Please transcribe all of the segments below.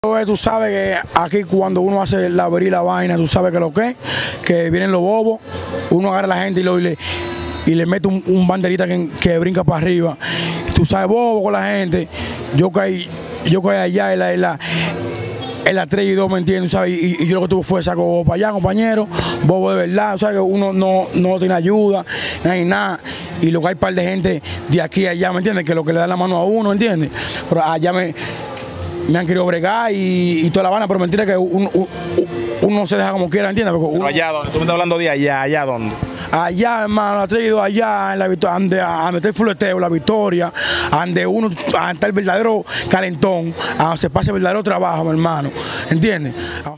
Tú sabes que aquí cuando uno hace la abrir la vaina, tú sabes que vienen los bobos, uno agarra a la gente y le mete un banderita que brinca para arriba. Tú sabes, bobo con la gente. Yo caí allá en la 3 y 2, ¿me entiendes? ¿Sabes? Y yo lo que tuve fue saco bobo para allá, compañero, bobo de verdad, ¿sabes? Que uno no tiene ayuda, no hay nada. Y lo que hay un par de gente de aquí a allá, ¿me entiendes? Que lo que le da la mano a uno, ¿entiendes? Pero allá me han querido bregar y toda la vaina, pero mentira que uno no se deja como quiera, ¿entiendes? Pero allá donde, tú me estás hablando de allá donde. Allá, hermano, ha traído allá en la Victoria, donde está el fuleteo, la Victoria, donde uno está el verdadero calentón, donde se pasa el verdadero trabajo, mi hermano, ¿entiendes?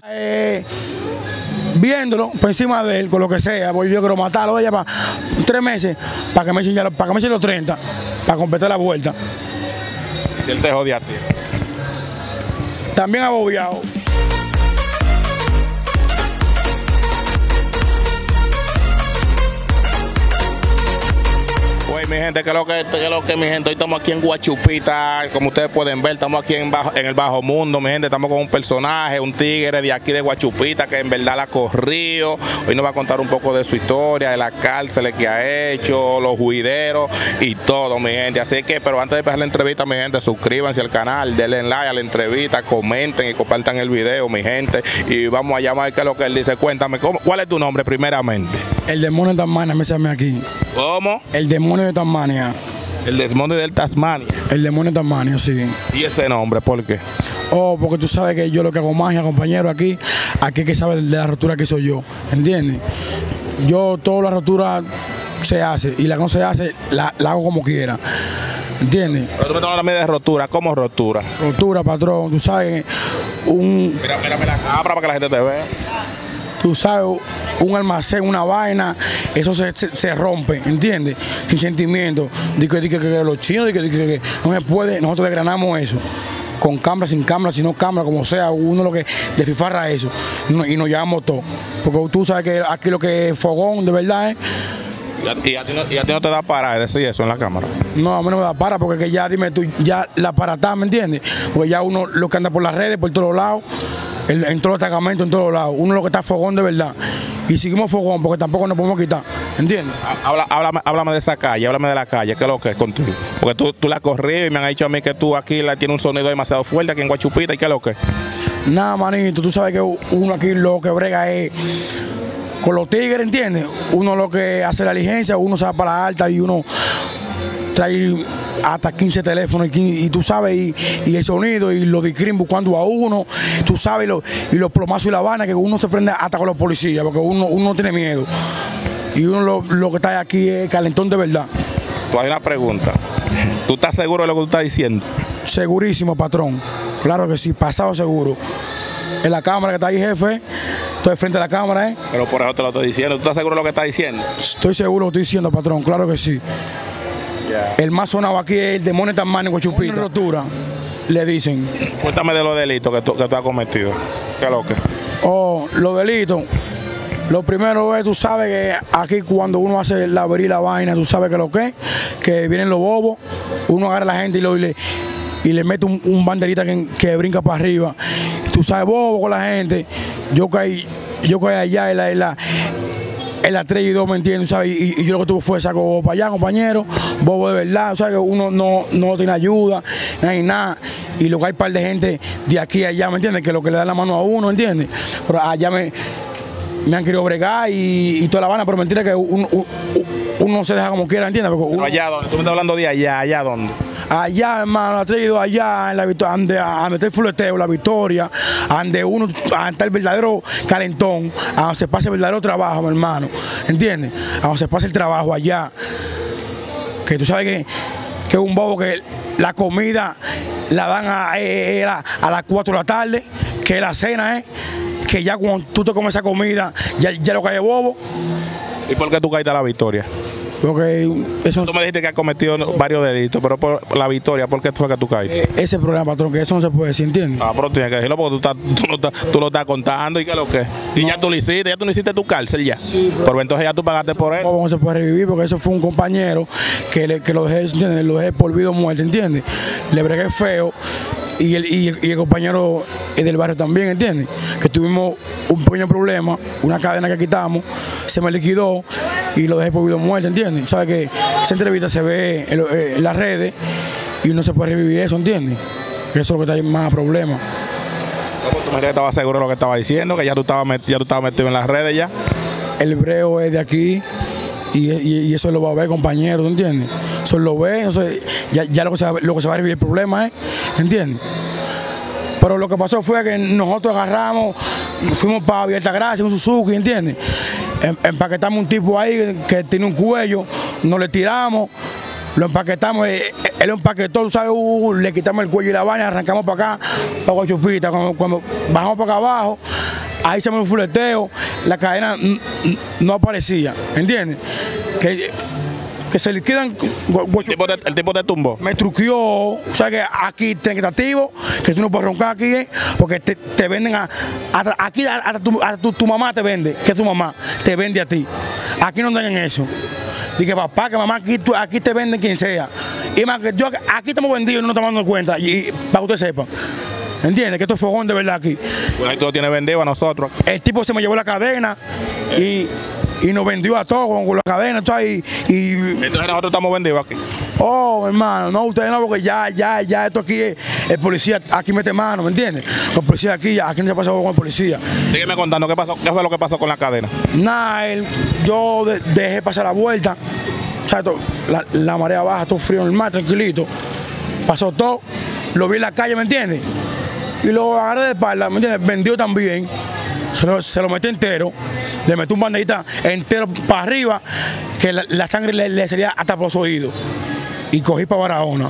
Viéndolo por encima de él, con lo que sea, porque yo quiero matarlo ya para 3 meses, para que me echen los 30, para completar la vuelta. Si él te jode a ti. También abobiado. Pues mi gente, que es lo que mi gente, hoy estamos aquí en Guachupita, como ustedes pueden ver, estamos aquí en el bajo mundo, mi gente, estamos con un personaje, un tigre de aquí de Guachupita, que en verdad la ha corrido. Hoy nos va a contar un poco de su historia, de las cárceles que ha hecho, los juideros y todo, mi gente. Así que, pero antes de empezar la entrevista, mi gente, suscríbanse al canal, denle like a la entrevista, comenten y compartan el video, mi gente, y vamos a llamar qué es lo que él dice. Cuéntame, ¿cuál es tu nombre primeramente? El demonio de Tasmania, me llama aquí. ¿Cómo? El demonio de Tasmania. El demonio del Tasmania. El demonio de Tasmania, sí. ¿Y ese nombre, por qué? Oh, porque tú sabes que yo lo que hago magia, compañero, aquí que sabe de la rotura que soy yo, ¿entiendes? Yo toda la rotura se hace y la que no se hace la hago como quiera, ¿entiendes? Pero tú me estás hablando de rotura, ¿cómo rotura? Rotura, patrón, tú sabes, Mírame la cámara para que la gente te vea. Tú sabes, un almacén, una vaina, eso se rompe, ¿entiendes? Sin sentimiento. Dice que los chinos, que no se puede, nosotros desgranamos eso. Con cámara, sin cámara, si no cámara, como sea, uno lo que desfifarra eso. Y nos llevamos todo. Porque tú sabes que aquí lo que es fogón, de verdad, ¿eh? ¿Y a ti no te da para decir eso en la cámara? No, a mí no me da para, porque ya, dime tú, ya la paratá, ¿me entiendes? Porque ya uno lo que anda por las redes, por todos lados, en todos los destacamentos, en todos lados, uno lo que está fogón de verdad. Y seguimos fogón, porque tampoco nos podemos quitar, ¿entiendes? Háblame de esa calle, háblame de la calle, ¿qué es lo que es contigo? Porque tú la has corrido y me han dicho a mí que tú aquí tienes un sonido demasiado fuerte aquí en Guachupita, ¿y qué es lo que es? Nada, manito, tú sabes que uno aquí lo que brega es con los tigres, ¿entiendes? Uno lo que hace la diligencia, uno se va para la alta y uno trae hasta 15 teléfonos y tú sabes, y el sonido y los discrim buscando a uno, tú sabes, y los plomazos y la vaina, que uno se prende hasta con los policías, porque uno no tiene miedo. Y uno lo que está aquí es calentón de verdad. Tú hay una pregunta. ¿Tú estás seguro de lo que tú estás diciendo? Segurísimo, patrón. Claro que sí, pasado seguro. En la cámara que está ahí, jefe. Estoy frente a la cámara, ¿eh? Pero por eso te lo estoy diciendo. ¿Tú estás seguro de lo que estás diciendo? Estoy seguro de lo que estoy diciendo, patrón. Claro que sí. Yeah. El más sonado aquí es el demonio de Tasmania en Guachupita. Rotura, le dicen. Cuéntame de los delitos que tú has cometido. ¿Qué es lo que? Oh, los delitos. Lo primero es, tú sabes que aquí cuando uno hace la abrir la vaina, tú sabes que vienen los bobos, uno agarra a la gente y le mete un banderita que brinca para arriba. Tú sabes, bobo con la gente. Yo caí allá en la 3 y 2, ¿me entiendes? ¿Sabes? Y yo lo que tuve fue saco bobo para allá, compañero, bobo de verdad, ¿sabes? Que uno no tiene ayuda, no hay nada. Y lo que hay un par de gente de aquí a allá, ¿me entiendes? Que lo que le da la mano a uno, ¿entiendes? Pero allá me han querido bregar y toda la vaina, pero mentira que uno no se deja como quiera, ¿entiendes? Pero allá donde, tú me estás hablando de allá donde. Allá, hermano, ha traído allá en la Victoria, donde está el fuleteo, la Victoria, donde uno está el verdadero calentón, donde se pasa el verdadero trabajo, mi hermano, ¿entiendes? Donde se pasa el trabajo allá. Que tú sabes que es un bobo que la comida la dan a las 4 de la tarde, que la cena es, que ya cuando tú te comes esa comida, ya lo que hay es bobo. ¿Y por qué tú caíste a la Victoria? Porque eso... Tú me dijiste que has cometido varios delitos, pero por la Victoria, ¿por qué fue que tú caíste? Ese es el problema, patrón, que eso no se puede decir, ¿entiendes? Ah, pero tienes que decirlo porque tú lo estás contando y qué es lo que es. Y no. Ya tú no hiciste tu cárcel ya. Sí, pero entonces ya tú pagaste por eso. No se puede revivir porque eso fue un compañero que lo dejé, ¿entiendes? Lo dejé por vida o muerte, ¿entiendes? Le bregué feo y el compañero del barrio también, ¿entiendes? Que tuvimos un pequeño problema, una cadena que quitamos, se me liquidó y lo dejé por vida muerta, ¿entiendes? Sabes que esa entrevista se ve en las redes y no se puede revivir eso, ¿entiendes? Eso es lo que trae más problemas. ¿Tú estabas seguro de lo que estaba diciendo? Que ya tú estabas metido en las redes ya. El breo es de aquí y eso lo va a ver, compañero, ¿tú entiendes? Eso lo ve, ya lo que se va a revivir el problema, ¿entiendes? Pero lo que pasó fue que nosotros agarramos, fuimos para Villa Altagracia, un Suzuki, ¿entiendes? Empaquetamos un tipo ahí que tiene un cuello, nos le tiramos, lo empaquetamos, él lo empaquetó, ¿sabes? Le quitamos el cuello y la vaina, arrancamos para acá, para Guachupita. Cuando bajamos para acá abajo, ahí se me un fuleteo, la cadena no aparecía, ¿entiendes? Que se liquidan. El tipo te tumbó. Me truqueó, o sea que aquí tentativo, que tú no puedes roncar aquí, porque te venden aquí hasta tu mamá te vende, que tu mamá te vende a ti. Aquí no dan en eso. Dije, papá, que mamá, aquí te venden quien sea. Y más que yo aquí estamos vendidos y no nos estamos dando cuenta, y para que usted sepa. ¿Entiendes? Que esto es fogón de verdad aquí. Pues ahí todo tiene vendido a nosotros. El tipo se me llevó la cadena y nos vendió a todos con la cadena, ¿sabes? Entonces nosotros estamos vendidos aquí. Oh, hermano, no, ustedes no, porque ya esto aquí, el policía aquí mete mano, ¿me entiendes? El policía aquí no se pasa con el policía. Sígueme contando, ¿qué fue lo que pasó con la cadena? Nada, yo dejé pasar la vuelta, ¿sabes? La marea baja, todo frío en el mar, tranquilito. Pasó todo, lo vi en la calle, ¿me entiendes? Y lo agarré de espalda, ¿me entiendes? Vendió también, se lo metí entero, le metí un bandejita entero para arriba, que la sangre le salía hasta por los oídos. Y cogí para Barahona,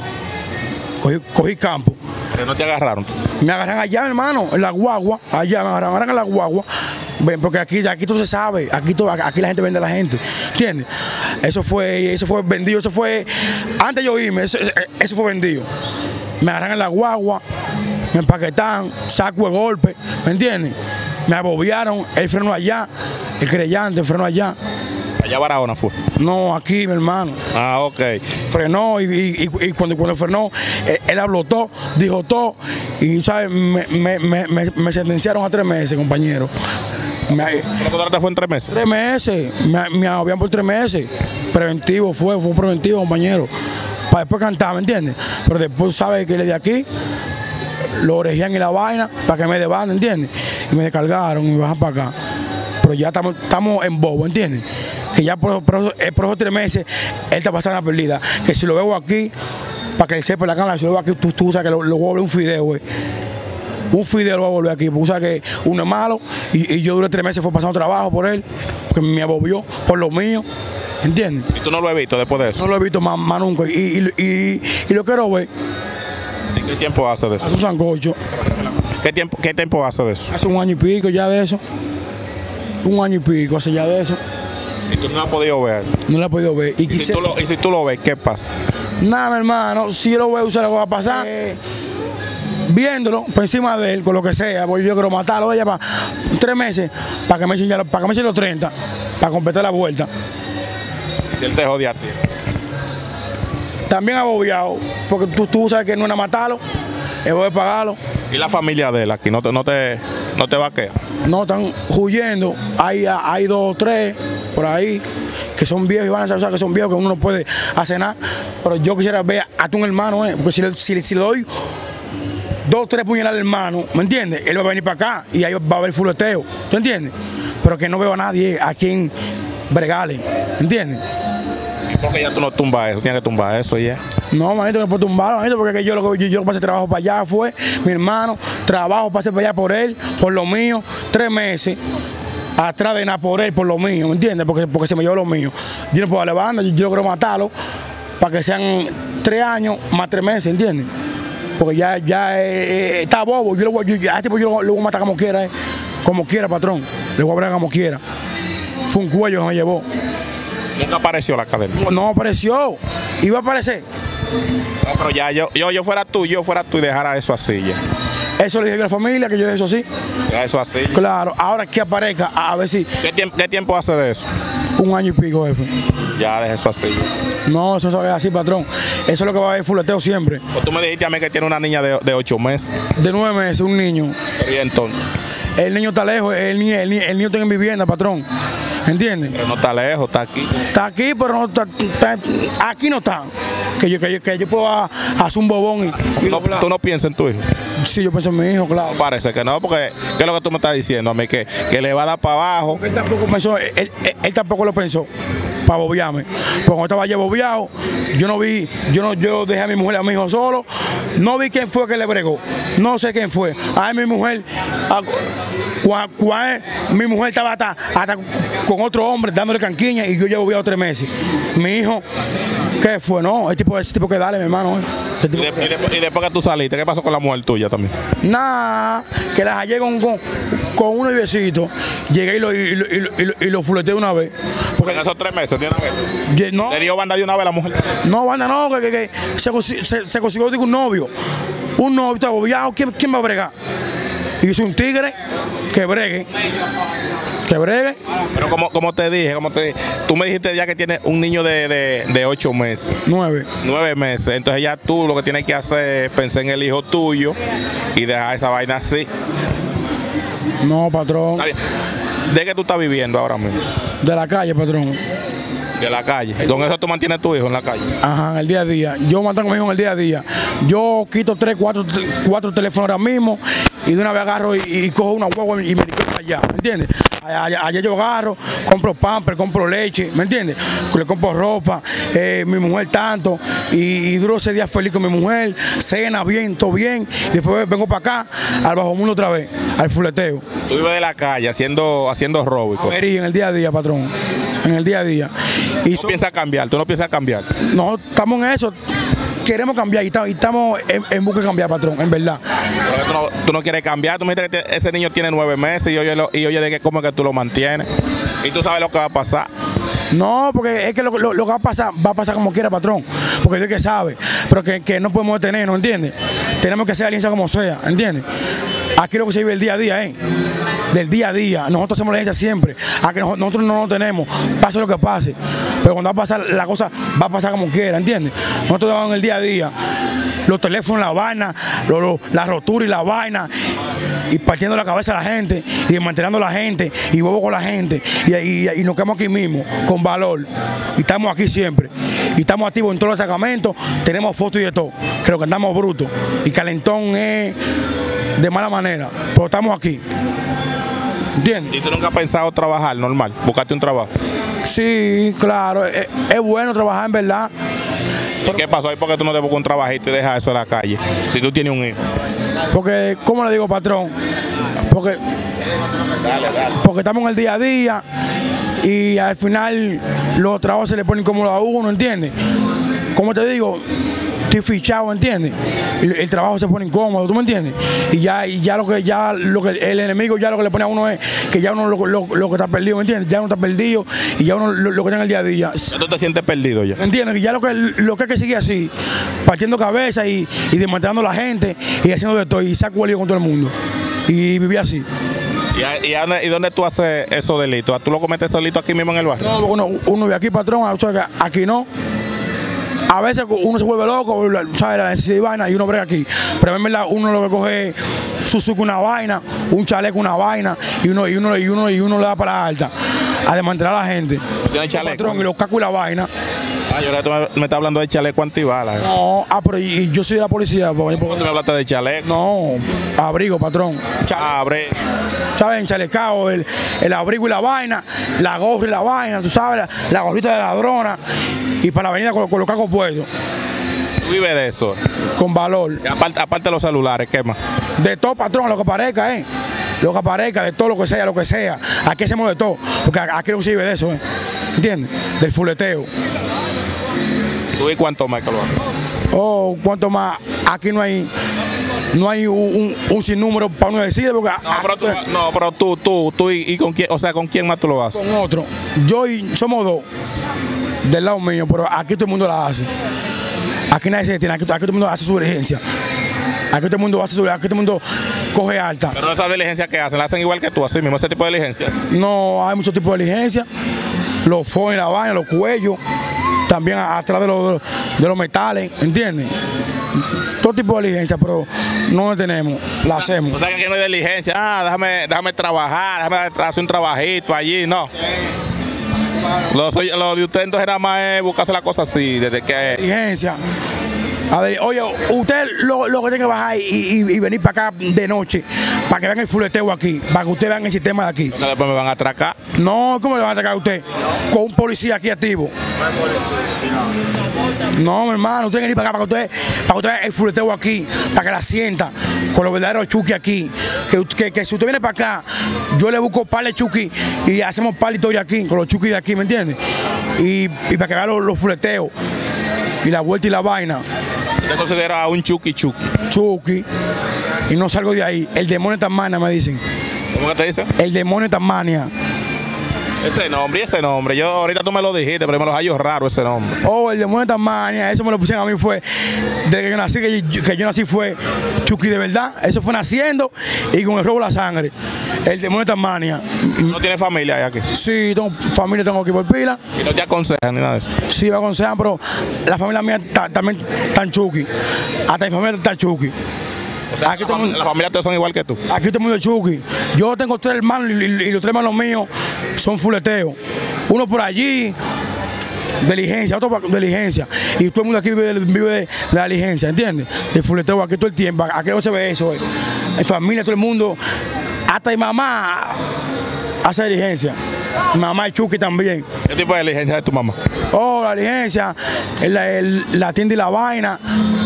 cogí campo. ¿Pero no te agarraron? Me agarran allá, hermano, en la guagua, allá me agarran en la guagua, porque aquí todo se sabe, aquí la gente vende a la gente, ¿entiendes? Eso fue vendido, eso fue, antes de yo irme, eso fue vendido. Me agarran en la guagua, me empaquetan, saco de golpe, ¿me entiendes? Me abobiaron, él frenó allá, el creyente frenó allá. ¿Allá Barahona fue? No, aquí, mi hermano. Ah, ok. Frenó y cuando frenó, él habló todo, dijo todo, y, ¿sabes? Me sentenciaron a 3 meses, compañero. ¿Lo contrataste fue en 3 meses? 3 meses, me agobian por 3 meses. Preventivo fue un preventivo, compañero. Para después cantar, ¿me entiendes? Pero después, ¿sabes? Que le de aquí, lo orejían y la vaina, para que me deban, ¿entiendes? Y me descargaron y me bajan para acá. Pero ya estamos en bobo, ¿entiendes? Que ya por esos 3 meses él está pasando la perdida. Que si lo veo aquí, para que él sepa la cámara, si lo veo aquí, tú sabes que lo voy a volver un fideo, güey. Un fideo lo voy a volver aquí, porque tú sabes que uno es malo y yo duré 3 meses fue pasando trabajo por él, porque me abobió por lo mío, ¿entiendes? ¿Y tú no lo has visto después de eso? No lo he visto más nunca y lo quiero ver. ¿Y qué tiempo hace de eso? Hace un sancocho. ¿Qué tiempo hace de eso? Hace 1 año y pico ya de eso. 1 año y pico hace ya de eso. ¿Y tú no lo has podido ver? No lo he podido ver. ¿Y si tú lo ves, qué pasa? Nada, mi hermano, si yo lo veo, ¿sabes lo que va a pasar? Viéndolo por encima de él, con lo que sea, porque yo quiero matarlo ella para 3 meses, para que me echen los 30, para completar la vuelta. ¿Y si él te jode a ti? También abobiado, porque tú sabes que no es a matarlo, es voy a pagarlo. ¿Y la familia de él aquí no te vaquea? No, están huyendo, hay 2 o 3 por ahí que son viejos y van a saber que son viejos, que uno no puede hacer nada, pero yo quisiera ver a tu hermano, porque si le doy 2 o 3 puñaladas al hermano, ¿me entiendes? Él va a venir para acá y ahí va a haber fuleteo, ¿tú entiendes? Pero que no veo a nadie a quien bregarle, ¿entiendes? ¿Y por qué ya tú no tumbas eso? Tienes que tumbar eso ya. No, manito, no puedo tumbarlo, manito, porque yo pasé trabajo para allá, fue mi hermano, trabajo pasé para allá por él, por lo mío, 3 meses, atrás de nada por él, por lo mío, ¿me entiendes? Porque se me llevó lo mío. Yo no puedo darle banda, yo quiero matarlo, para que sean 3 años más 3 meses, ¿entiendes? Porque ya está bobo, yo lo voy a matar como quiera, patrón, le voy a hablar como quiera. Fue un cuello que me llevó. ¿Nunca apareció la cadena? No apareció, iba a aparecer. No, pero ya yo fuera tú y dejara eso así ya. Eso le dije a la familia, que yo dejé eso así. Deja eso así. Claro, ahora que aparezca, a ver si. ¿Qué tiempo hace de eso? 1 año y pico, jefe. Ya deja eso así. No, eso es así, patrón. Eso es lo que va a haber fuleteo siempre. Pues tú me dijiste a mí que tiene una niña de 8 meses. De 9 meses, un niño. Y entonces, El niño está lejos, el niño está en vivienda, patrón. ¿Entiendes? pero no está lejos, está aquí. Está aquí, pero no está aquí no está. Que yo puedo hacer un bobón y No, ¿tú no piensas en tu hijo? Sí, yo pienso en mi hijo, claro. Parece que no, porque ¿qué es lo que tú me estás diciendo a mí? Que le va a dar para abajo. Él tampoco pensó, él tampoco lo pensó para bobearme. Porque cuando estaba allá bobeado, yo dejé a mi mujer y a mi hijo solo. No vi quién fue que le bregó. No sé quién fue. Ay, mi mujer, mi mujer estaba hasta con otro hombre dándole canquiña y yo ya bobeado 3 meses. Mi hijo, ¿qué fue? No, ese tipo que dale, mi hermano. Y después que tú saliste, ¿qué pasó con la mujer tuya también? Nada, que las hallé con un noviecito. Llegué y lo fuleteé una vez. Porque en esos 3 meses, ¿de una vez? No, ¿Le dio banda de una vez a la mujer? no, banda, no, que se consiguió digo, un novio. Un novio, está bobeado, ¿quién va a bregar? Y yo soy un tigre que bregue. Que bregue. Pero como te dije, tú me dijiste ya que tienes un niño de 8 meses. 9. 9 meses. Entonces ya tú lo que tienes que hacer es pensar en el hijo tuyo y dejar esa vaina así. No, patrón. Está bien. ¿De qué tú estás viviendo ahora mismo? De la calle, patrón. De la calle. Con eso tú mantienes tu hijo en la calle. Ajá, en el día a día. Yo mantengo a mi hijo en el día a día. Yo quito 3, 4 teléfonos ahora mismo y de una vez agarro y cojo una guagua y me limpio para allá, ¿me entiendes? Allá yo agarro, compro pamper, compro leche, ¿me entiendes? Le compro ropa, mi mujer tanto, y duro ese día feliz con mi mujer, cena bien, todo bien, y después vengo para acá, al bajo mundo otra vez, al fuleteo. Tú vives de la calle haciendo robo y cosas. En el día a día, patrón, en el día a día. ¿Tú no piensas cambiar? ¿Tú no piensas cambiar? No, estamos en eso. Queremos cambiar y estamos en busca de cambiar, patrón, en verdad. Pero tú no quieres cambiar, tú me dijiste que ese niño tiene 9 meses y oye de que cómo es que tú lo mantienes. Y tú sabes lo que va a pasar. No, porque es que lo que va a pasar como quiera, patrón. Porque Dios que sabe, pero que no podemos detenernos, ¿entiendes? Tenemos que hacer alianza como sea, ¿entiendes? Aquí lo que se vive el día a día, del día a día. Nosotros hacemos la alianza siempre. Aquí nosotros no lo tenemos, pase lo que pase. Pero cuando va a pasar, la cosa va a pasar como quiera, ¿entiendes? Nosotros vamos en el día a día. Los teléfonos, la vaina, la rotura y la vaina, y partiendo la cabeza a la gente, y desmantelando a la gente, y bobo con la gente, y nos quedamos aquí mismo, con valor. Y estamos aquí siempre. Y estamos activos en todos los sacramentos, tenemos fotos y de todo, que lo que andamos brutos. Y calentón es de mala manera, pero estamos aquí. ¿Entiendes? ¿Y tú nunca has pensado trabajar normal? ¿Buscarte un trabajo? Sí, claro, es bueno trabajar en verdad. ¿Y qué pasó ahí? ¿Por qué tú no te buscas un trabajito y dejas eso en la calle? Si tú tienes un hijo. Porque, ¿cómo le digo, patrón? Porque estamos en el día a día y al final los trabajos se le ponen incómodos a uno, ¿entiendes? Como te digo, estoy fichado, ¿entiendes? El trabajo se pone incómodo, ¿tú me entiendes? Y ya lo que el enemigo ya lo que le pone a uno es que ya uno lo que está perdido, ¿me entiendes? Ya uno está perdido y ya uno lo que está en el día a día. ¿Ya tú te sientes perdido ya? ¿Entiendes? Que ya lo que hay que seguir así, partiendo cabeza y desmantelando a la gente y haciendo de todo y saco el lío con todo el mundo. Y viví así. ¿Y dónde tú haces esos delitos? ¿Tú lo cometes solito aquí mismo en el barrio? No, uno vive aquí, patrón, o sea, que aquí no. A veces uno se vuelve loco, ¿sabes? La necesidad de vaina y uno brega aquí. Pero en verdad uno lo que coge es Suzuki una vaina, un chaleco una vaina y uno le da para la alta a desmantelar a la gente. ¿Tiene chaleco? Patrón, y los cacos y la vaina. Yo ahora tú me estás hablando de chaleco antibalas. No, pero y yo soy de la policía. ¿Por qué tú me hablaste de chaleco? No, abrigo, patrón. Abre. ¿Sabes? Enchalecado, el abrigo y la vaina, la gorra y la vaina, tú sabes, la gorrita de ladrona y para la avenida con los cacos puestos. ¿Tú vives de eso? Con valor. Aparte de los celulares, ¿qué más? De todo, patrón, lo que parezca, lo que aparezca, de todo lo que sea. Aquí hacemos de todo, porque aquí no se vive de eso, ¿entiendes? Del fuleteo. ¿Tú y cuánto más que lo haces? Oh, cuánto más, aquí no hay un sinnúmero para uno decirle, porque... pero tú y con quién, o sea, ¿con quién más tú lo haces? Con otro. Yo y somos dos, del lado mío, pero aquí todo el mundo la hace. Aquí nadie se detiene, aquí todo el mundo hace su diligencia. Aquí todo el mundo coge alta. Pero esas diligencias que hacen, ¿la hacen igual que tú, así mismo, ese tipo de diligencia? No, hay muchos tipos de diligencia. los fones, la vaina, los cuellos, también atrás de los metales, ¿entiendes? Todo tipo de diligencia, pero no la tenemos, la hacemos. O sea que aquí no hay diligencia, déjame trabajar, déjame hacer un trabajito allí, no. Lo de usted entonces era más buscarse la cosa así, desde que... Diligencia. A ver, oye, usted lo que tiene que bajar y venir para acá de noche, para que vean el fuleteo aquí, para que ustedes vean el sistema de aquí. Porque después me van a atracar. No, ¿cómo le van a atracar a usted? Con un policía aquí activo. No, mi hermano, usted tiene que ir para acá para que usted vea el fuleteo aquí, para que la sienta con los verdaderos chuki aquí. Que si usted viene para acá, yo le busco par de chuki y hacemos par de historia aquí, con los chuki de aquí, ¿me entiende? Y para que vea los fuleteos y la vuelta y la vaina. ¿Usted considera un chuki? Chuki. Y no salgo de ahí. El demonio de Tasmania, me dicen. ¿Cómo que te dicen? El demonio de Tasmania. Ese nombre. Yo ahorita tú me lo dijiste, pero me lo hallo raro ese nombre. Oh, el demonio de Tasmania. Eso me lo pusieron a mí fue. Desde que yo nací, que yo nací fue Chucky de verdad. Eso fue naciendo y con el robo de la sangre. El demonio de Tasmania. ¿No tienes familia aquí? Sí, tengo familia, tengo aquí por pila. ¿Y no te aconsejan ni nada de eso? Sí, me aconsejan, pero la familia mía también está en Chucky. Hasta mi familia está en Chucky. O sea, aquí la familia todos son igual que tú. Aquí todo el mundo es Chucky. Yo tengo 3 hermanos y los 3 hermanos míos son fuleteos. Uno por allí, de diligencia, otro de diligencia. Y todo el mundo aquí vive de la diligencia, ¿entiendes? De fuleteo aquí todo el tiempo. Aquí no se ve eso. En familia, todo el mundo, hasta mi mamá hace diligencia. Mi mamá es Chucky también. ¿Qué tipo de diligencia es tu mamá? Oh, la diligencia, la tienda y la vaina.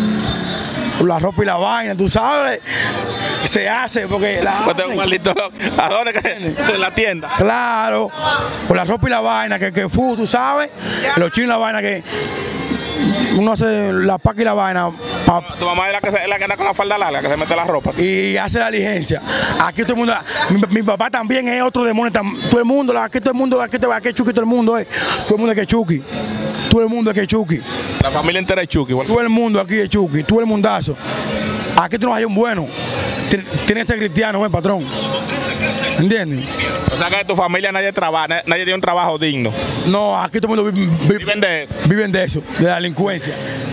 La ropa y la vaina, tú sabes, se hace porque la pues tengo un maldito loco. ¿A dónde cae? En la tienda. Claro, por la ropa y la vaina, que tú sabes, los chinos y la vaina que uno hace la paca y la vaina. Tu mamá es la que anda con la falda larga, que se mete las ropas. Y hace la diligencia. Aquí todo el mundo, mi papá también es otro demonio, todo el mundo, aquí todo el mundo, aquí es Chucky, todo el mundo, todo el mundo es que Chucky. Todo el mundo aquí es Chucky. La familia entera es Chucky. Igual. Todo el mundo aquí es Chucky, todo el mundazo. Aquí tú no hay un bueno. Tiene que ser cristiano, patrón. ¿Entiendes? O sea que de tu familia nadie trabaja, nadie tiene un trabajo digno. No, aquí todo el mundo viven de eso. Viven de eso, de la delincuencia.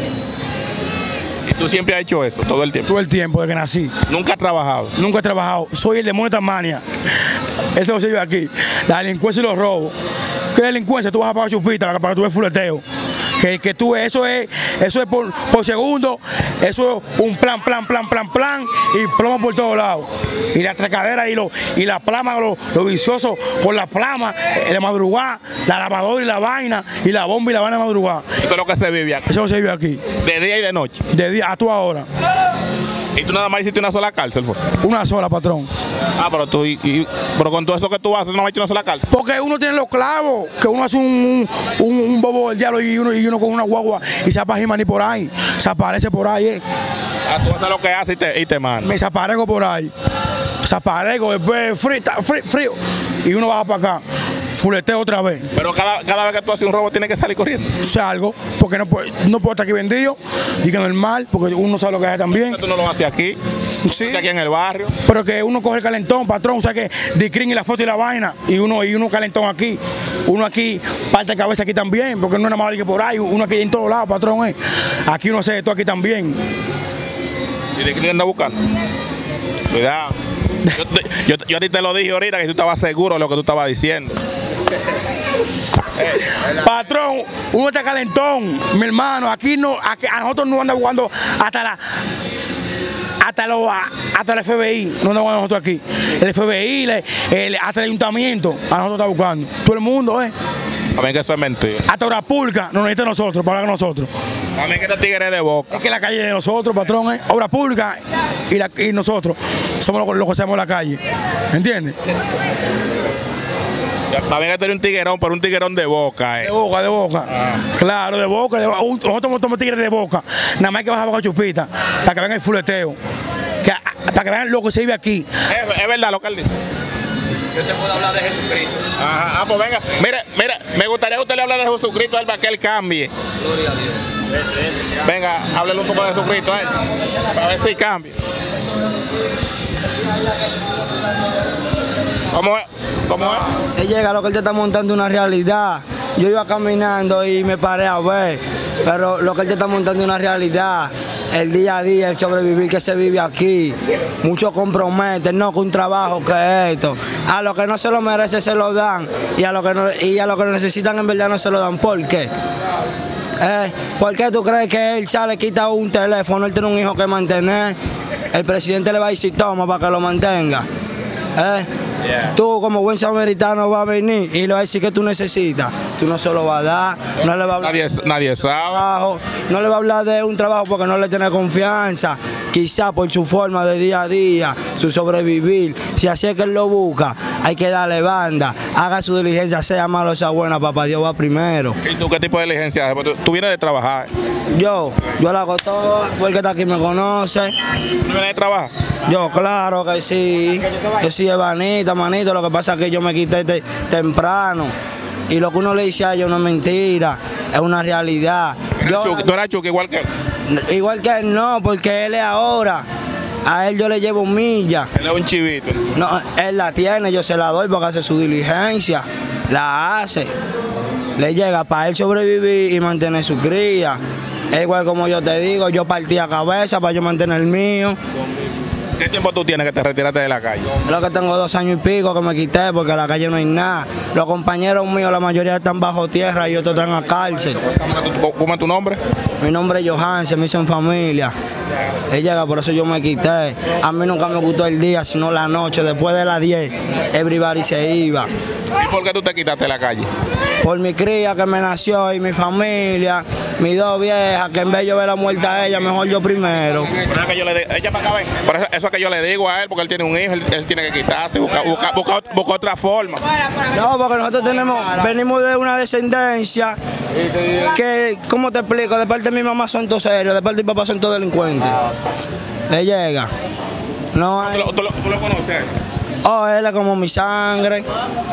¿Y tú siempre has hecho eso, todo el tiempo? Todo el tiempo, desde que nací. ¿Nunca has trabajado? Nunca he trabajado. Soy el demonio de Tasmania. Eso soy yo aquí. La delincuencia y los robos. ¿Qué delincuencia? Tú vas a pagar chupita para que tú veas fuleteo. Que tú, eso es por segundo, eso es un plan, y plomo por todos lados. Y la tracadera y la plama, los viciosos con la plama, de madrugada, la lavadora y la vaina, y la bomba y la vaina de madrugada. Eso es lo que se vive aquí. Eso es lo que se vive aquí. De día y de noche. De día a tu hora. ¿Y tú nada más hiciste una sola cárcel? ¿Fue? Una sola, patrón. Ah, pero pero con todo eso que tú haces, no has hecho una sola cárcel. Porque uno tiene los clavos, que uno hace un bobo del diablo y uno con una guagua y se apagima ni por ahí. Se aparece por ahí, Ah, tú haces lo que haces y te mandas. Me desaparezco por ahí. Desaparezco, después frío. Y uno baja para acá. Fuleteo otra vez. Pero cada vez que tú haces un robo tienes que salir corriendo. Salgo, porque no puedo estar aquí vendido, y que normal, porque uno sabe lo que hace también. Tú no lo haces aquí, sí. Aquí en el barrio. Pero que uno coge el calentón, patrón, o sea que discrim y la foto y la vaina, y uno calentón aquí. Uno aquí, parte de cabeza aquí también, porque no es nada más que por ahí, uno aquí en todos lados, patrón. Aquí uno hace esto aquí también. ¿Y de quién anda buscando? Cuidado. Yo a ti te lo dije ahorita que tú estabas seguro de lo que tú estabas diciendo. Patrón, uno está calentón, mi hermano. Aquí a nosotros no anda jugando hasta el FBI, no anda jugando nosotros aquí. El FBI, hasta el ayuntamiento, a nosotros está buscando. Todo el mundo, A mí que eso es mentira. Hasta Obra Pública nos necesita nosotros, para hablar con nosotros. A mí que este tigre es de boca. Es que la calle es de nosotros, patrón, Obra Pública y nosotros somos los que hacemos la calle. ¿Entiendes? Para mí que tú eres un tiguerón, pero un tiguerón de boca, De boca. Ah. Claro, de boca. Nosotros somos tigres de boca. Nada más hay que bajar con chupita para que vean el fuleteo. Para que vean lo que se vive aquí. Es verdad lo que él dice. Yo te puedo hablar de Jesucristo. Ajá, pues venga. Mira, me gustaría que usted le hable de Jesucristo a él para que él cambie. Gloria a Dios. Venga, háblele un poco de Jesucristo a él, para ver si cambia. ¿Cómo es? Él llega a lo que él te está montando una realidad. yo iba caminando y me paré a ver, pero lo que él te está montando es una realidad. El día a día, el sobrevivir que se vive aquí. Muchos comprometen, no, con un trabajo que esto. A los que no se lo merecen se lo dan y a los que lo necesitan en verdad no se lo dan. ¿Por qué? ¿Por qué tú crees que él sale, quita un teléfono, él tiene un hijo que mantener? El presidente le va a decir toma para que lo mantenga. Tú como buen samaritano vas a venir y le vas a decir que tú necesitas. Tú no se lo vas a dar, no le va a hablar Nadie sabe. no le va a hablar de un trabajo porque no le tiene confianza. Quizá por su forma de día a día, su sobrevivir. Si así es que él lo busca, hay que darle banda. Haga su diligencia, sea malo o sea buena, papá Dios va primero. ¿Y tú qué tipo de diligencia haces? Tú vienes de trabajar. Yo lo hago todo, porque está aquí me conoce. ¿Tú vienes de trabajar? Yo, claro que sí. Yo soy evanita, manito. Lo que pasa es que yo me quité temprano. Y lo que uno le dice a ellos no es mentira, es una realidad. ¿Tú eras Chucky igual que él? Igual que él no, porque él es ahora. A él yo le llevo milla. Él es un chivito. No, él la tiene, yo se la doy porque hace su diligencia. La hace. Le llega para él sobrevivir y mantener su cría. Es igual como yo te digo, yo partí a cabeza para yo mantener el mío. ¿Qué tiempo tú tienes que te retiraste de la calle? Lo que tengo 2 años y pico que me quité porque en la calle no hay nada. Los compañeros míos, la mayoría están bajo tierra y otros están a cárcel. ¿Cómo es tu nombre? Mi nombre es Johan, se me hizo en familia. Él llega, por eso yo me quité. A mí nunca me gustó el día, sino la noche. Después de las 10, everybody se iba. ¿Y por qué tú te quitaste de la calle? Por mi cría que me nació y mi familia, mis 2 viejas, que en vez de yo ver la muerte a ella, mejor yo primero. Por eso es que yo le digo a él, porque él tiene un hijo, él tiene que quitarse, buscar otra forma. No, porque nosotros venimos de una descendencia que, ¿cómo te explico? De parte de mi mamá son todos serios, de parte de mi papá son todos delincuentes. Le llega. No hay... ¿Tú lo conoces? Oh, él es como mi sangre.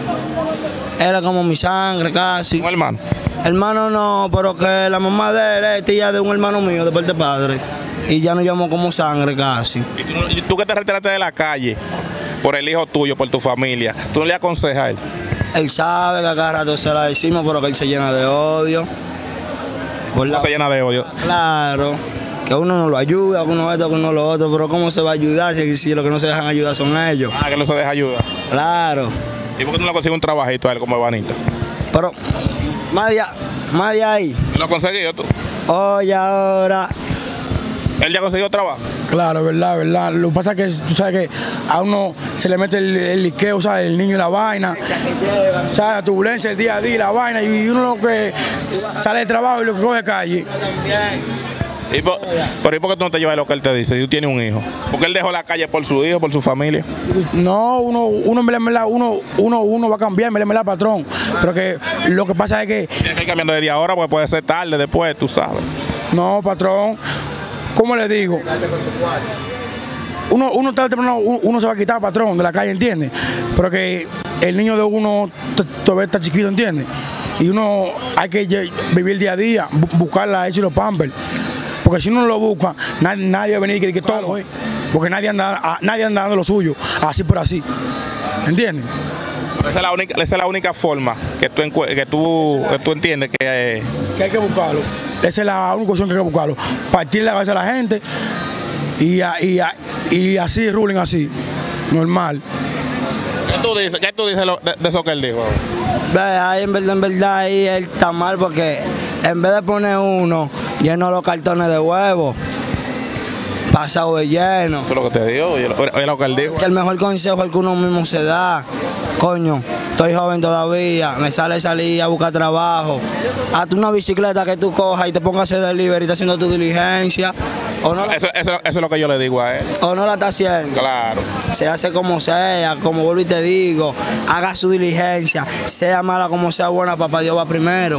Él es como mi sangre casi. ¿Un hermano? Hermano no, pero que la mamá de él es tía de un hermano mío, de parte de padre. Y ya nos llamó como sangre casi. ¿Y tú que te retiraste de la calle por el hijo tuyo, por tu familia, tú no le aconsejas a él? Él sabe que a cada rato se la decimos, pero que él se llena de odio. Se llena de odio. Claro. Que uno no lo ayuda, que uno esto, que uno lo otro, pero ¿cómo se va a ayudar si los que no se dejan ayudar son ellos? Que no se deja ayudar. Claro. ¿Y por qué tú no le consigues un trabajito a él como ebanista? Pero, más de ahí. ¿Lo has conseguido tú? Oye, ahora. ¿Él ya ha conseguido trabajo? Claro, verdad. Lo que pasa es que tú sabes que a uno se le mete el liqueo, ¿sabes? El niño y la vaina. ¿Sabes? La turbulencia, el día a día, la vaina. Y uno lo que sale de trabajo y lo que coge calle. Pero ¿y por qué tú no te llevas lo que él te dice? Si tú tienes un hijo. ¿Por qué él dejó la calle por su hijo, por su familia? No, uno va a cambiar, me le patrón. Pero que lo que pasa es que... Tienes que ir cambiando de día a hora, porque puede ser tarde, después, tú sabes. No, patrón. ¿Cómo le digo? Uno tarde o temprano, uno se va a quitar, patrón, de la calle, ¿entiendes? Pero que el niño de uno todavía está chiquito, ¿entiendes? Y uno hay que vivir día a día, buscar la leche y los pampers. Porque si uno no lo busca, nadie va a venir y que todo, porque nadie anda dando lo suyo, así por así. ¿Entiendes? Esa es la única forma que tú entiendes que hay que buscarlo. Esa es la única opción que hay que buscarlo. Partir la cabeza a la gente y así, ruling así, normal. ¿Qué tú dices de eso que él dijo? Ahí en verdad ahí él está mal porque en vez de poner uno, lleno los cartones de huevo, pasado de lleno. Eso es lo que te digo, oye lo que él dijo. Que el mejor consejo es el que uno mismo se da. Coño, estoy joven todavía, me sale salir a buscar trabajo. Hazte una bicicleta que tú cojas y te pongas a hacer delivery, estás haciendo tu diligencia. O no eso es lo que yo le digo a él. O no la está haciendo. Claro. Se hace como sea, como vuelvo y te digo, haga su diligencia, sea mala como sea buena, papá Dios va primero.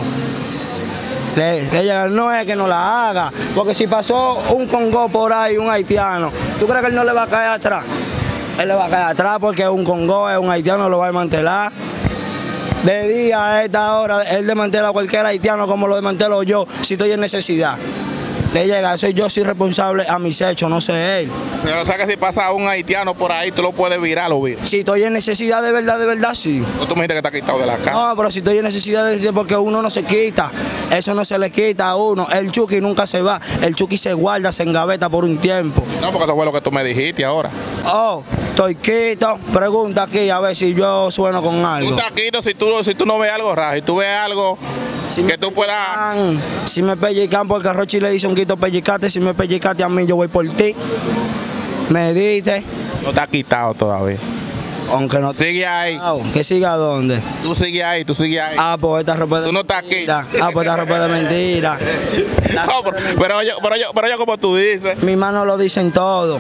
No es que no la haga, porque si pasó un congo por ahí, un haitiano, ¿tú crees que él no le va a caer atrás? Él le va a caer atrás porque es un congo, es un haitiano, lo va a desmantelar. De día a esta hora, él desmantela a cualquier haitiano como lo desmantelo yo, si estoy en necesidad. le llega. Eso yo soy responsable a mis hechos, no sé él. O sea que si pasa un haitiano por ahí, tú lo puedes virar, lo viras. Si estoy en necesidad de verdad, sí. ¿O tú me dijiste que está quitado de la casa? No, pero si estoy en necesidad de porque uno no se quita. Eso no se le quita a uno. El Chucky nunca se va. El Chucky se guarda, se engaveta por un tiempo. No, porque eso fue lo que tú me dijiste ahora. Oh, estoy quito. Pregunta aquí a ver si yo sueno con Tú algo. estás quito si tú no ves algo raro, si tú ves algo que tú puedas... Si me pellican, porque a Rochi le dice un quito pellicate, si me pellicate a mí, yo voy por ti. Me diste. No está quitado todavía. Aunque no Sigue ahí. ¿Que siga dónde? Tú sigue ahí, tú sigue ahí. Ah, pues esta ropa de Tú no estás aquí. mentira. Ah, pues esta ropa de mentira. No, pero yo como tú dices. Mi mano lo dicen todo.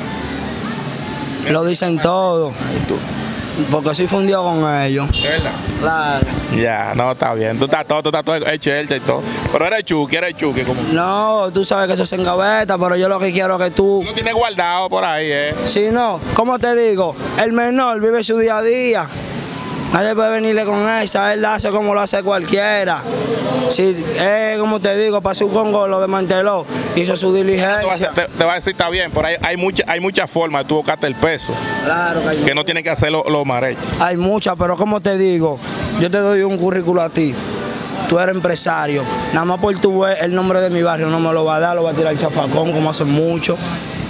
Lo dicen todo. Porque soy fundido con ellos. ¿De verdad? Claro. Ya, no, está bien. Tú estás todo hecho y todo. Pero eres Chucky como... No, tú sabes que eso se engaveta, pero yo lo que quiero es que tú... Tú lo tienes guardado por ahí, Si no, ¿cómo te digo? El menor vive su día a día. Nadie puede venirle con esa, él la hace como lo hace cualquiera. Si, como te digo, pasó un Congo, lo desmanteló, hizo su diligencia. Te voy a decir, está bien, pero hay muchas formas de tú buscarte el peso. Claro que hay Que no tienen que hacer los marechos. Hay muchas, pero como te digo, yo te doy un currículo a ti. Tú eres empresario. Nada más por tu ver el nombre de mi barrio no me lo va a dar, lo va a tirar el chafacón como hacen mucho.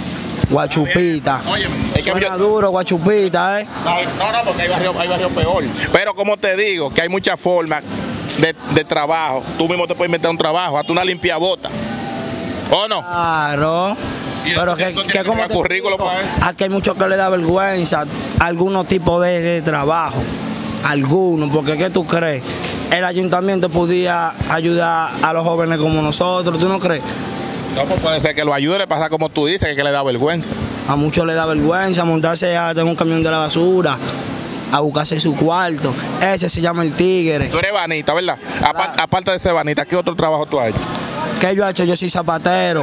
Guachupita. Óyeme, Suena duro, Guachupita, No, porque hay barrio peor. Pero como te digo, que hay muchas formas de trabajo. Tú mismo te puedes inventar un trabajo, hazte una limpiabota. ¿O no? Claro. Pero que como te currículo para eso. aquí hay muchos que le da vergüenza algunos tipos de trabajo. Algunos, porque ¿qué tú crees? El ayuntamiento podía ayudar a los jóvenes como nosotros, ¿tú no crees? No, pues puede ser que lo ayude, le pasa como tú dices, que le da vergüenza. A muchos le da vergüenza montarse en un camión de la basura, a buscarse su cuarto. Ese se llama el tigre. Tú eres banita, ¿verdad? Aparte de ser banita, ¿qué otro trabajo tú has hecho? ¿Qué yo he hecho? Yo soy zapatero.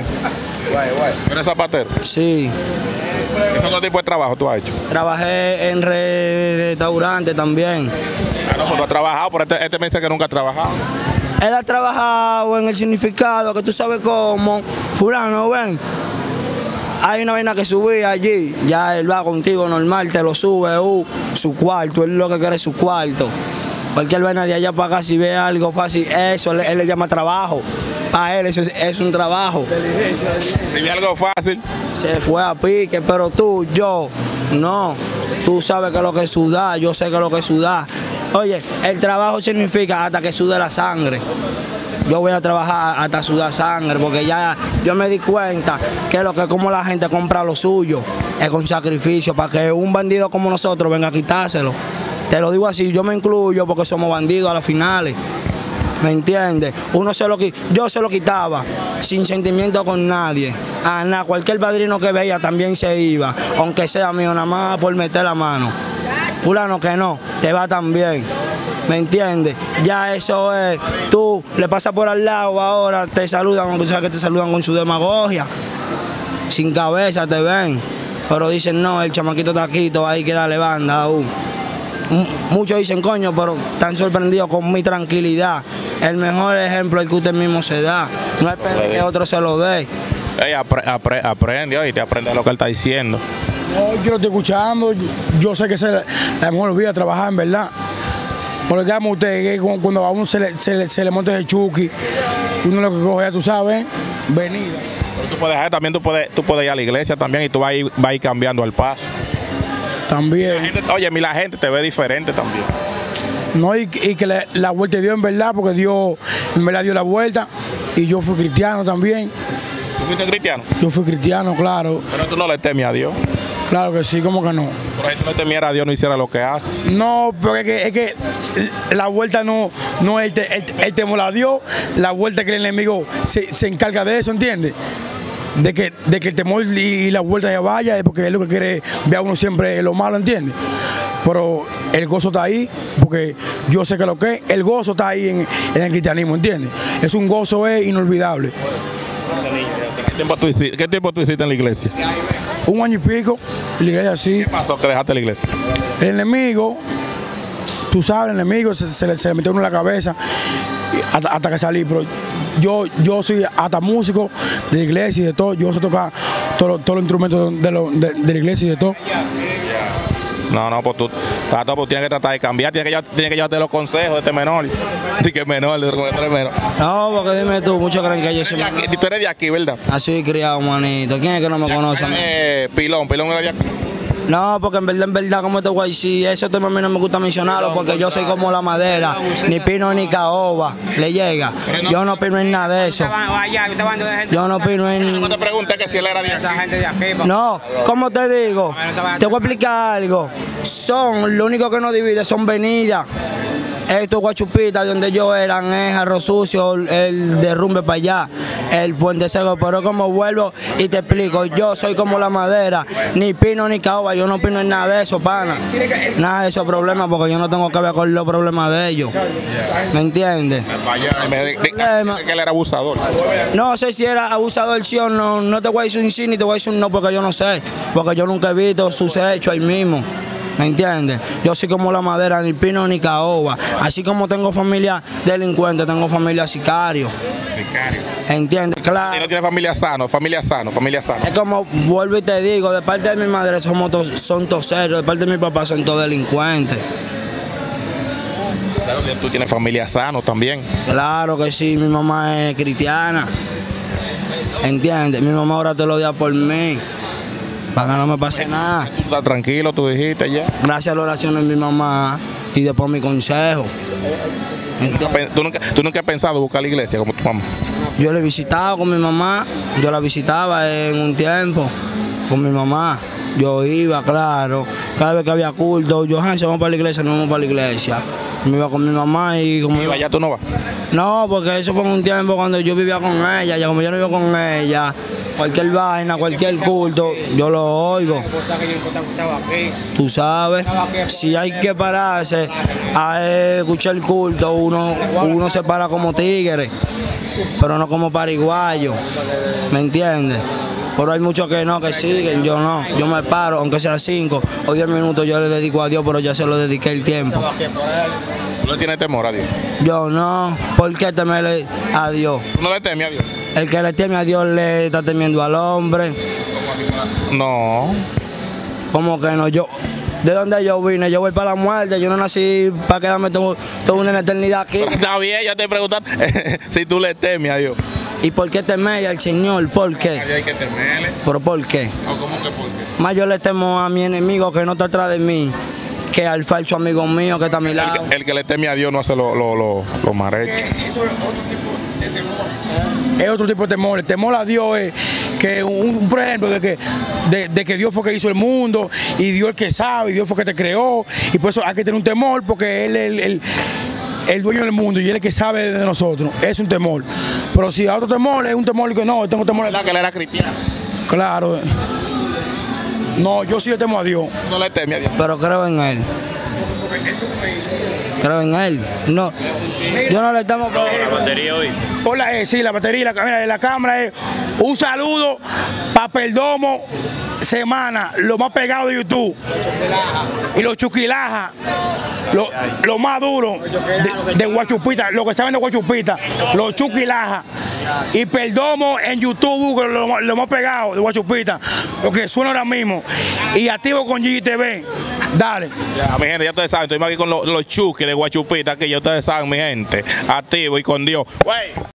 ¿Tú eres zapatero? Sí. ¿Qué otro tipo de trabajo tú has hecho? Trabajé en restaurante también. Ah, no, pues tú has trabajado, pero este me dice que nunca ha trabajado. Él ha trabajado en el significado, que tú sabes cómo. Fulano, ven. Hay una vaina que subí allí, ya él va contigo normal, te lo sube, su cuarto, él lo que quiere es su cuarto. Cualquier vaina de allá para acá, si ve algo fácil, eso él le llama trabajo. Para él eso es un trabajo. Si ve algo fácil. Se fue a pique, pero tú, yo, no. Tú sabes que es lo que es sudar, yo sé que es lo que es sudar. Oye, el trabajo significa hasta que sude la sangre. Yo voy a trabajar hasta sudar sangre, porque ya yo me di cuenta que como la gente compra lo suyo es con sacrificio, para que un bandido como nosotros venga a quitárselo. Te lo digo así, yo me incluyo porque somos bandidos a las finales. ¿Me entiendes? Yo se lo quitaba sin sentimiento con nadie. A nada, cualquier padrino que veía también se iba, aunque sea mío, nada más por meter la mano. Fulano que no, te va también. ¿Me entiendes? Ya eso es, tú le pasas por al lado ahora, te saludan, aunque sabes que te saludan con su demagogia. Sin cabeza te ven, pero dicen no, el chamaquito taquito, ahí que dale banda aún. Muchos dicen coño, pero están sorprendidos con mi tranquilidad. El mejor ejemplo es el que usted mismo se da, no espere que otro se lo dé. Aprende, oye, te aprende lo que él está diciendo. No, yo lo estoy escuchando, yo sé que la mejor vida trabajar en verdad. Porque digamos usted, que cuando a uno se le monta el Chucky, uno lo que coge, tú sabes, venida. Pero tú puedes dejar, también tú puedes ir a la iglesia también y tú vas a ir cambiando al paso. También. La gente te ve diferente también. No, y que la vuelta dio en verdad, porque Dios en verdad dio la vuelta, y yo fui cristiano también. ¿Tú fuiste cristiano? Yo fui cristiano, claro. Pero tú no le temes a Dios. Claro que sí, ¿cómo que no? Pero si tú no temieras a Dios, no hiciera lo que hace. No, porque es que la vuelta no es el temor a Dios, la vuelta que el enemigo se encarga de eso, ¿entiendes? De que el temor y la vuelta ya vaya, porque él lo que quiere ver a uno siempre lo malo, ¿entiendes? Pero el gozo está ahí, porque yo sé que el gozo está ahí en el cristianismo, ¿entiendes? Es un gozo inolvidable. ¿Qué tiempo tú hiciste en la iglesia? 1 año y pico, la iglesia sí. ¿Qué pasó que dejaste la iglesia? El enemigo, tú sabes, el enemigo se le metió uno en la cabeza hasta que salí, pero yo soy hasta músico de la iglesia y de todo. Yo sé tocar todos los instrumentos de la iglesia y de todo. No, pues tú tienes que tratar de cambiar, tienes que llevarte los consejos de este menor. De que menor, de menor. No, porque dime tú, muchos creen que yo soy... Tú eres de aquí, ¿verdad? Así criado, manito. ¿Quién es que no me conoce? Pilón era de aquí. No, porque en verdad, como te voy a decir, eso tema a mí no me gusta mencionarlo, porque yo soy como la madera, ni pino ni caoba, le llega. Yo no opino en nada de eso. Yo no opino en... No te pregunté que si él era de aquí. No, como te digo, te voy a explicar algo. Lo único que nos divide son venidas. Estos Guachupitas, donde yo eran, es Arroz Sucio, el derrumbe para allá, el Puente Seco. Pero como vuelvo y te explico, yo soy como la madera, ni pino ni caoba, yo no opino en nada de eso, pana. Nada de esos problemas, porque yo no tengo que ver con los problemas de ellos. ¿Me entiendes? Que él era abusador. No sé si era abusador, sí o no. No te voy a decir un sí ni te voy a decir un no, porque yo no sé. Porque yo nunca he visto sus hechos ahí mismo. ¿Me entiendes? Yo soy como la madera, ni pino ni caoba. Así como tengo familia delincuente, tengo familia sicario. ¿Entiendes? Claro. Y no tiene familia sano. Es como vuelvo y te digo, de parte de mi madre son todos serios, de parte de mi papá son todos delincuentes. Claro, tú tienes familia sano también. Claro que sí, mi mamá es cristiana. ¿Entiendes? Mi mamá ahora te lo da por mí. Para que no me pase nada. Tú estás tranquilo, tú dijiste ya. Gracias a las oraciones de mi mamá y después mi consejo. ¿Tú nunca has pensado buscar la iglesia como tu mamá? Yo la he visitado con mi mamá, yo la visitaba en un tiempo con mi mamá. Yo iba, claro, cada vez que había culto, yo, Hansi, vamos para la iglesia, no vamos para la iglesia. Me iba con mi mamá y como... ¿Y allá tú no vas? No, porque eso fue en un tiempo cuando yo vivía con ella, ya como yo no vivo con ella, cualquier vaina, cualquier culto, yo lo oigo. Tú sabes, si hay que pararse a escuchar el culto, uno se para como tigre, pero no como pariguayo, ¿me entiendes? Pero hay muchos que no, que siguen, yo no. Yo me paro, aunque sea 5 o 10 minutos, yo le dedico a Dios, pero ya se lo dediqué el tiempo. ¿Tú le tienes temor a Dios? Yo no. ¿Por qué temerle a Dios? ¿Tú no le temes a Dios? El que le teme a Dios le está temiendo al hombre. No. ¿Cómo que no? Yo... ¿De dónde yo vine? Yo voy para la muerte, yo no nací para quedarme toda una eternidad aquí. Está bien, ya te preguntaste si tú le temes a Dios. ¿Y por qué temerle al Señor? ¿Por qué? Hay que temerle. ¿Pero por qué? ¿Cómo que por qué? Más yo le temo a mi enemigo que no está atrás de mí, que al falso amigo mío que está a mi lado. El que le teme a Dios no hace lo marrecho. Eso es otro tipo de temor. Es otro tipo de temor. El temor a Dios es que, por ejemplo, de que Dios fue que hizo el mundo y Dios el que sabe y Dios fue que te creó. Y por eso hay que tener un temor porque Él es el dueño del mundo y Él es el que sabe de nosotros. Es un temor. Pero si hay otro temor, es un temor que no, tengo temor. ¿Verdad que él era cristiano? Claro. No, yo sí le temo a Dios. No le teme a Dios. Pero creo en Él. Creo en Él. No, yo no le temo. La batería hoy. Hola, sí, la batería, la cámara es un saludo para Perdomo Semana, lo más pegado de YouTube. Y los chuquilajas, lo más duro de Guachupita, lo que saben de Guachupita, los chuquilajas. Y Perdomo en YouTube, lo más pegado de Guachupita, lo que suena ahora mismo. Y activo con Gigi TV. Dale. Ya, mi gente, ya ustedes saben, estoy aquí con los chuquis de Guachupita, que ya ustedes saben, mi gente, activo y con Dios. Wey.